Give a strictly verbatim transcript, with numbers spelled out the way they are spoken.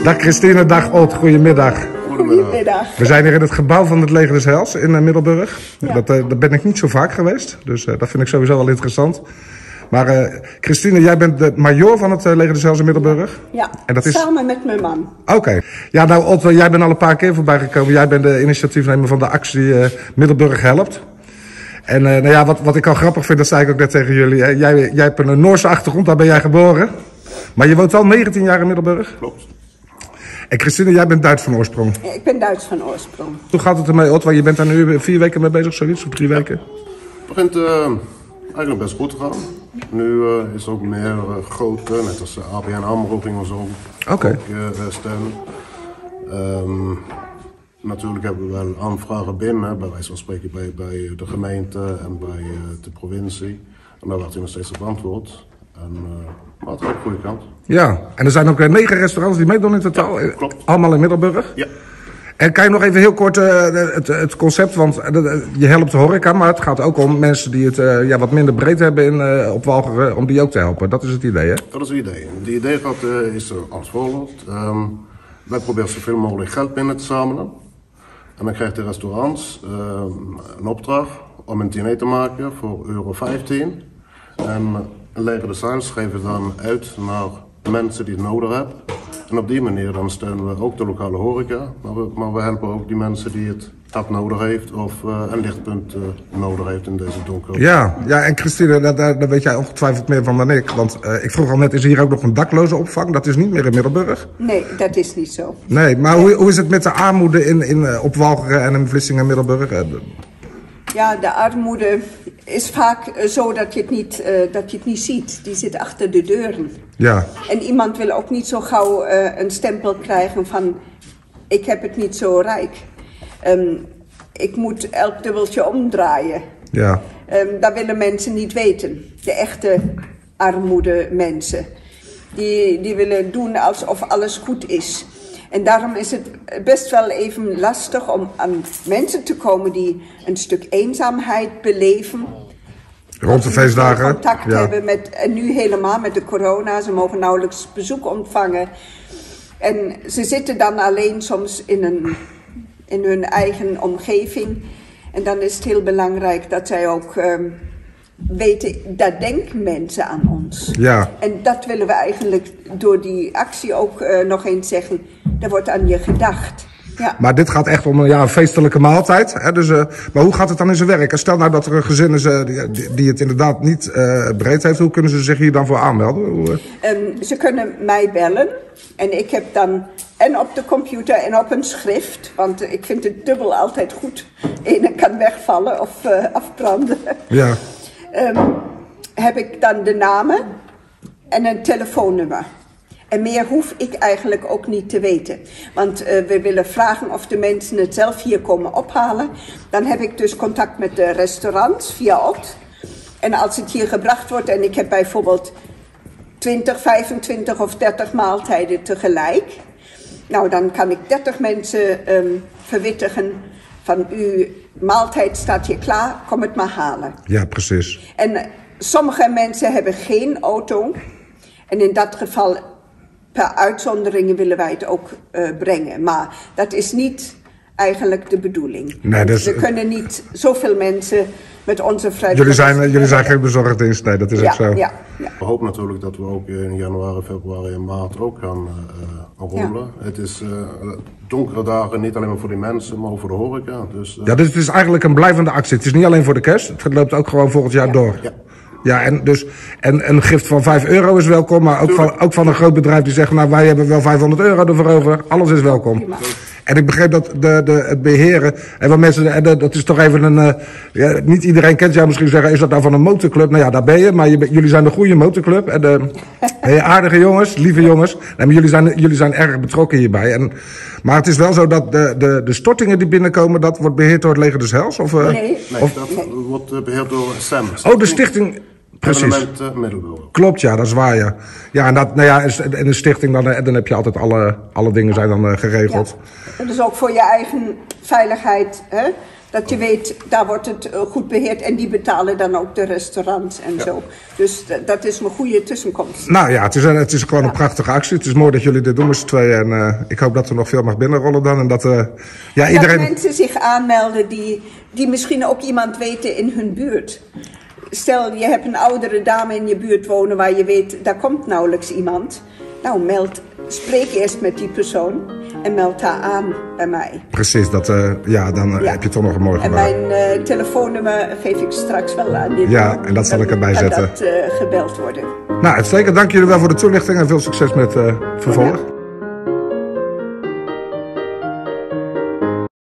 Dag Christine, dag Ot, goedemiddag. Goedemiddag. We zijn hier in het gebouw van het Leger des Heils in uh, Middelburg. Ja. Dat, uh, dat ben ik niet zo vaak geweest, dus uh, dat vind ik sowieso wel interessant. Maar uh, Christine, jij bent de majoor van het uh, Leger des Heils in Middelburg? Ja, en dat is... samen met mijn man. Oké. Okay. Ja, nou Ot, jij bent al een paar keer voorbij gekomen. Jij bent de initiatiefnemer van de actie uh, Middelburg Helpt. En uh, nou ja, wat, wat ik al grappig vind, dat zei ik ook net tegen jullie. Hè. Jij, jij hebt een Noorse achtergrond, daar ben jij geboren. Maar je woont al negentien jaar in Middelburg? Klopt. En Christine, jij bent Duits van oorsprong. Ja, ik ben Duits van oorsprong. Hoe gaat het ermee, Ot? Want je bent daar nu vier weken mee bezig, zoiets, of drie weken? Het begint uh, eigenlijk best goed te gaan. Nu uh, is er ook meer uh, grote, net als uh, A B N AMRO ging ons ook, okay. ook uh, steunen. Um, natuurlijk hebben we wel aanvragen binnen, bij wijze van spreken bij, bij de gemeente en bij uh, de provincie. En daar wordt nog steeds op antwoord. En, uh, maar het is ook een goede kant. Ja, en er zijn ook uh, negen restaurants die meedoen in totaal. Ja, klopt. Allemaal in Middelburg. Ja. En kan je nog even heel kort uh, het, het concept, want uh, je helpt de horeca, maar het gaat ook om mensen die het uh, ja, wat minder breed hebben in, uh, op Walcheren, om die ook te helpen. Dat is het idee, hè? Dat is het idee. Het idee gaat, uh, is uh, als volgt. Um, wij proberen zoveel mogelijk geld binnen te zamelen. En dan krijgt de restaurants uh, een opdracht om een diner te maken voor euro vijftien. En Leger des Heils geven dan uit naar mensen die het nodig hebben. En op die manier dan steunen we ook de lokale horeca, maar we, maar we helpen ook die mensen die het hard nodig heeft of uh, een lichtpunt uh, nodig heeft in deze donkere. Ja, ja, en Christine, daar, daar weet jij ongetwijfeld meer van dan ik. Want uh, ik vroeg al net, is hier ook nog een dakloze opvang? Dat is niet meer in Middelburg? Nee, dat is niet zo. Nee, maar nee. Hoe, hoe is het met de armoede in, in, uh, op Walcheren en in Vlissingen en Middelburg? Uh, Ja, de armoede is vaak uh, zo dat je, het niet, uh, dat je het niet ziet. Die zit achter de deuren. Ja. En iemand wil ook niet zo gauw uh, een stempel krijgen van... ik heb het niet zo rijk. Um, ik moet elk dubbeltje omdraaien. Ja. Um, dat willen mensen niet weten. De echte armoede mensen. Die, die willen doen alsof alles goed is. En daarom is het best wel even lastig om aan mensen te komen die een stuk eenzaamheid beleven. Rond de feestdagen. Contact ja. hebben met, en nu helemaal met de corona, ze mogen nauwelijks bezoek ontvangen. En ze zitten dan alleen soms in, een, in hun eigen omgeving. En dan is het heel belangrijk dat zij ook um, weten, daar denken mensen aan ons. Ja. En dat willen we eigenlijk door die actie ook uh, nog eens zeggen. Er wordt aan je gedacht. Ja. Maar dit gaat echt om een, ja, een feestelijke maaltijd. Hè? Dus, uh, maar hoe gaat het dan in zijn werk? Stel nou dat er een gezin is uh, die, die het inderdaad niet uh, breed heeft. Hoe kunnen ze zich hier dan voor aanmelden? Hoe, uh... um, ze kunnen mij bellen. En ik heb dan en op de computer en op een schrift. Want uh, ik vind het dubbel altijd goed. Ene kan wegvallen of uh, afbranden. Ja. Um, heb ik dan de namen en een telefoonnummer. En meer hoef ik eigenlijk ook niet te weten. Want uh, we willen vragen of de mensen het zelf hier komen ophalen. Dan heb ik dus contact met de restaurants via Ot. En als het hier gebracht wordt en ik heb bijvoorbeeld twintig, vijfentwintig of dertig maaltijden tegelijk. Nou, dan kan ik dertig mensen um, verwittigen van uw maaltijd staat hier klaar, kom het maar halen. Ja, precies. En uh, sommige mensen hebben geen auto. En in dat geval, per uitzonderingen willen wij het ook uh, brengen. Maar dat is niet eigenlijk de bedoeling. Nee, dus... We kunnen niet zoveel mensen met onze vrijwilligers... Jullie zijn, uh, jullie zijn geen bezorgdienst, nee, dat is ja, ook zo. Ja, ja. We hopen natuurlijk dat we ook in januari, februari en maart ook gaan uh, rollen. Ja. Het is uh, donkere dagen, niet alleen maar voor die mensen, maar ook voor de horeca. Dus, uh... Ja, dus het is eigenlijk een blijvende actie. Het is niet alleen voor de kerst, het loopt ook gewoon volgend jaar ja. door. Ja. Ja, en, dus, en een gift van vijf euro is welkom, maar ook van, ook van een groot bedrijf die zegt, nou wij hebben wel vijfhonderd euro ervoor over, alles is welkom. Prima. En ik begreep dat de, de, het beheren, en wat mensen, dat is toch even een, uh, ja, niet iedereen kent jou misschien zeggen, is dat nou van een motorclub? Nou ja, daar ben je, maar je, jullie zijn de goede motorclub. En de, hey, aardige jongens, lieve jongens, nee, maar jullie zijn, jullie zijn erg betrokken hierbij. En, maar het is wel zo dat de, de, de stortingen die binnenkomen, dat wordt beheerd door het Leger des Heils? Of, uh, Nee, nee of, dat wordt beheerd door S E M. Oh, de stichting... Precies. Klopt, ja, dat is waar, ja. Ja, en, dat, nou ja, en de stichting, dan, dan heb je altijd alle, alle dingen zijn dan uh, geregeld. Ja. Dus ook voor je eigen veiligheid, hè? Dat je weet, daar wordt het uh, goed beheerd en die betalen dan ook de restaurants en ja. zo. Dus dat is een goede tussenkomst. Nou ja, het is, een, het is gewoon ja. een prachtige actie. Het is mooi dat jullie dit doen met z'n tweeën. En uh, ik hoop dat er nog veel mag binnenrollen dan. En dat, uh, ja, iedereen... dat mensen zich aanmelden die, die misschien ook iemand weten in hun buurt. Stel, je hebt een oudere dame in je buurt wonen waar je weet, daar komt nauwelijks iemand. Nou, meld, spreek eerst met die persoon en meld haar aan bij mij. Precies, dat, uh, ja, dan uh, ja. heb je toch nog een mooi gebruik. En mijn uh, telefoonnummer geef ik straks wel aan. Dit ja, en dat zal dan ik erbij zetten. Kan dat uh, gebeld worden. Nou, uitstekend. Dank jullie wel voor de toelichting en veel succes met uh, het vervolg. Ja.